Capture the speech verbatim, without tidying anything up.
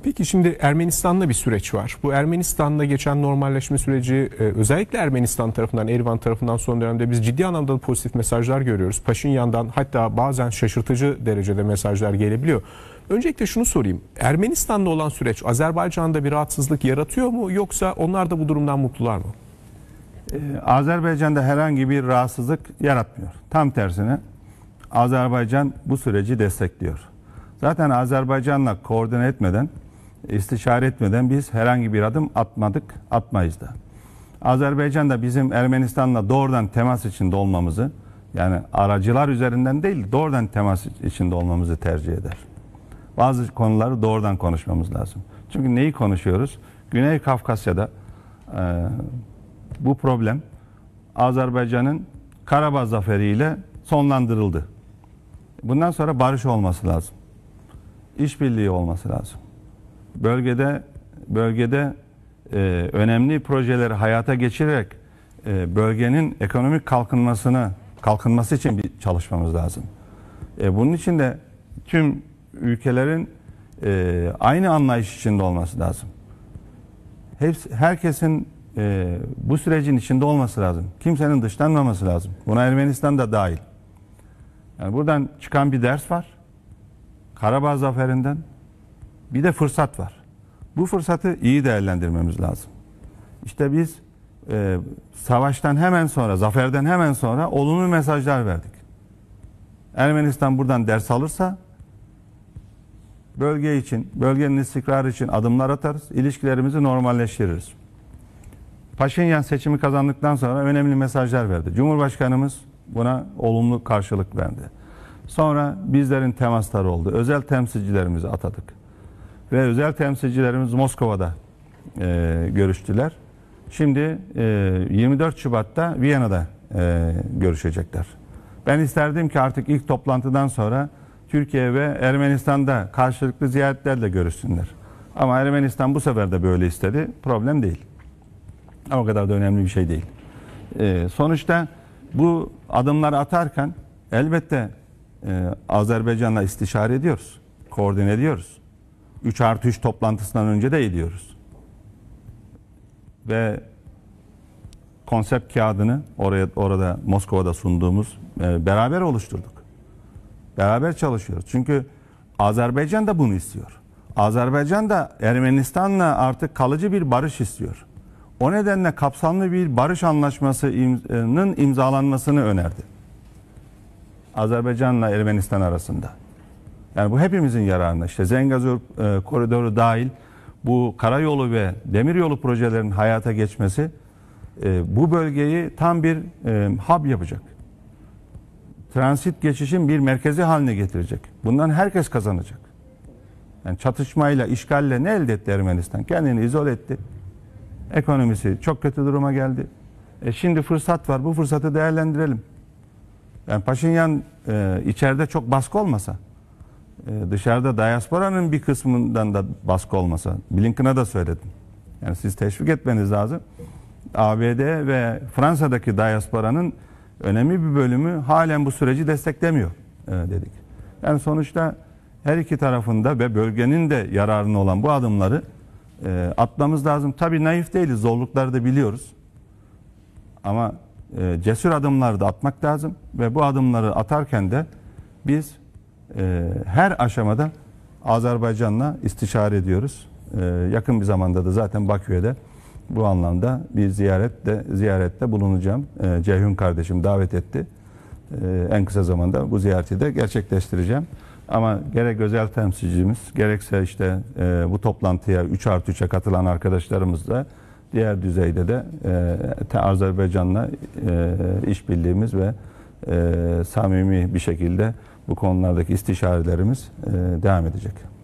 Peki şimdi Ermenistan'da bir süreç var. Bu Ermenistan'da geçen normalleşme süreci e, özellikle Ermenistan tarafından, Erivan tarafından son dönemde biz ciddi anlamda pozitif mesajlar görüyoruz. Paşinyan'dan hatta bazen şaşırtıcı derecede mesajlar gelebiliyor. Öncelikle şunu sorayım. Ermenistan'da olan süreç Azerbaycan'da bir rahatsızlık yaratıyor mu, yoksa onlar da bu durumdan mutlular mı? Ee, Azerbaycan'da herhangi bir rahatsızlık yaratmıyor. Tam tersine Azerbaycan bu süreci destekliyor. Zaten Azerbaycan'la koordine etmeden, istişare etmeden biz herhangi bir adım atmadık, atmayız da. Azerbaycan da bizim Ermenistan'la doğrudan temas içinde olmamızı, yani aracılar üzerinden değil, doğrudan temas içinde olmamızı tercih eder. Bazı konuları doğrudan konuşmamız lazım. Çünkü neyi konuşuyoruz? Güney Kafkasya'da e, bu problem Azerbaycan'ın Karabağ zaferiyle sonlandırıldı. Bundan sonra barış olması lazım. İşbirliği olması lazım. Bölgede bölgede e, önemli projeleri hayata geçirerek e, bölgenin ekonomik kalkınmasını kalkınması için bir çalışmamız lazım. E, bunun için de tüm ülkelerin e, aynı anlayış içinde olması lazım. Hepsi, herkesin e, bu sürecin içinde olması lazım. Kimsenin dışlanmaması lazım. Buna Ermenistan da dahil. Yani buradan çıkan bir ders var. Karabağ zaferinden bir de fırsat var. Bu fırsatı iyi değerlendirmemiz lazım. İşte biz e, savaştan hemen sonra, zaferden hemen sonra olumlu mesajlar verdik. Ermenistan buradan ders alırsa bölge için, bölgenin istikrarı için adımlar atarız, ilişkilerimizi normalleştiririz. Paşinyan seçimi kazandıktan sonra önemli mesajlar verdi. Cumhurbaşkanımız buna olumlu karşılık verdi. Sonra bizlerin temasları oldu. Özel temsilcilerimizi atadık. Ve özel temsilcilerimiz Moskova'da e, görüştüler. Şimdi e, yirmi dört Şubat'ta Viyana'da e, görüşecekler. Ben isterdim ki artık ilk toplantıdan sonra Türkiye ve Ermenistan'da karşılıklı ziyaretlerle görüşsünler. Ama Ermenistan bu sefer de böyle istedi. Problem değil. O kadar da önemli bir şey değil. E, sonuçta bu adımları atarken elbette e, Azerbaycan'la istişare ediyoruz. Koordine ediyoruz. üç artı üç toplantısından önce de ediyoruz. Ve konsept kağıdını oraya orada Moskova'da sunduğumuz e, beraber oluşturduk. Beraber çalışıyoruz. Çünkü Azerbaycan da bunu istiyor. Azerbaycan da Ermenistan'la artık kalıcı bir barış istiyor. O nedenle kapsamlı bir barış anlaşmasının imzalanmasını önerdi. Azerbaycan'la Ermenistan arasında. Yani bu hepimizin yararına. İşte Zengezur e, koridoru dahil bu karayolu ve demiryolu projelerinin hayata geçmesi e, bu bölgeyi tam bir e, hub yapacak. Transit geçişin bir merkezi haline getirecek. Bundan herkes kazanacak. Yani çatışmayla, işgalle ne elde etti Ermenistan? Kendini izole etti. Ekonomisi çok kötü duruma geldi. E şimdi fırsat var. Bu fırsatı değerlendirelim. Yani Paşinyan e, içeride çok baskı olmasa, e, dışarıda diasporanın bir kısmından da baskı olmasa, Blinken'a da söyledim. Yani siz teşvik etmeniz lazım. A B D ve Fransa'daki diasporanın önemli bir bölümü halen bu süreci desteklemiyor e, dedik. Yani sonuçta her iki tarafında ve bölgenin de yararına olan bu adımları e, atmamız lazım. Tabii naif değiliz, zorlukları da biliyoruz. Ama e, cesur adımları da atmak lazım ve bu adımları atarken de biz e, her aşamada Azerbaycan'la istişare ediyoruz. E, yakın bir zamanda da zaten Bakü'de bu anlamda bir ziyarette ziyarette bulunacağım. E, Ceyhun kardeşim davet etti. E, en kısa zamanda bu ziyareti de gerçekleştireceğim. Ama gerek özel temsilcimiz, gerekse işte e, bu toplantıya üç artı üçe katılan arkadaşlarımız da diğer düzeyde de e, Azerbaycan'la e, işbirliğimiz ve e, samimi bir şekilde bu konulardaki istişarelerimiz e, devam edecek.